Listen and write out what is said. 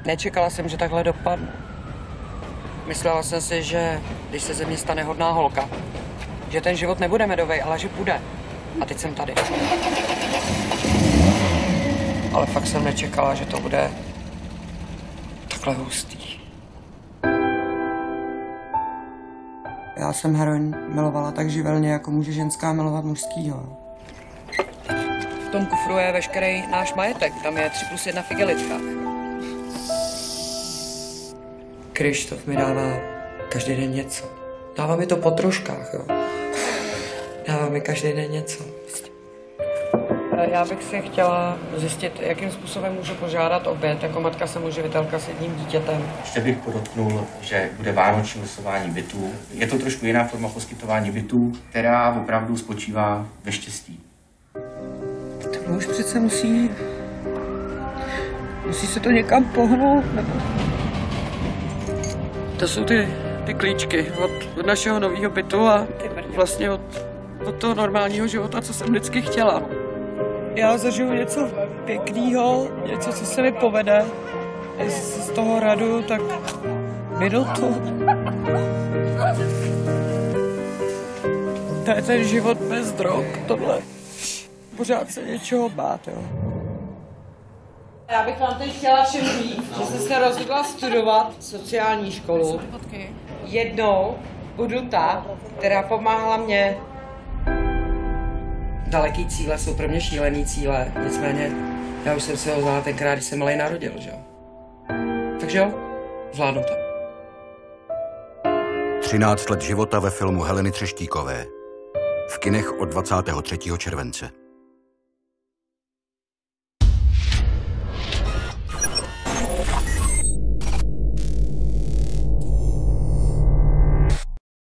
Nečekala jsem, že takhle dopadnu. Myslela jsem si, že když se ze mě stane hodná holka, že ten život nebude medovej, ale že bude. A teď jsem tady. Ale fakt jsem nečekala, že to bude takhle hustý. Já jsem heroin milovala tak živelně, jako může ženská milovat mužskýho. V tom kufru je veškerý náš majetek. Tam je 3+1 v igelitkách. Krištof mi dává každý den něco. Dává mi to po troškách, jo. Dává mi každý den něco. Já bych si chtěla zjistit, jakým způsobem můžu požádat o byt. Jako matka se může vytelkat s jedním dítětem. Ještě bych podotknul, že bude vánoční losování bytů. Je to trošku jiná forma poskytování bytů, která opravdu spočívá ve štěstí. To už přece musí se to někam pohnout, nebo... To jsou ty klíčky od našeho nového bytu a vlastně od toho normálního života, co jsem vždycky chtěla. Já zažiju něco pěkného, něco, co se mi povede. Jestli se z toho raduju, tak minutu. To je ten život bez drog, tohle. Pořád se něčeho bát, jo. Já bych vám teď chtěla všem říct, že jsem se rozhodla studovat sociální školu. Jednou budu ta, která pomáhala mě. Daleký cíle jsou pro mě šílený cíle, nicméně já už jsem se ho vzala tenkrát, když jsem malej narodil, že jo. Takže jo, zvládnu to. 13 let života ve filmu Heleny Třeštíkové. V kinech od 23. července.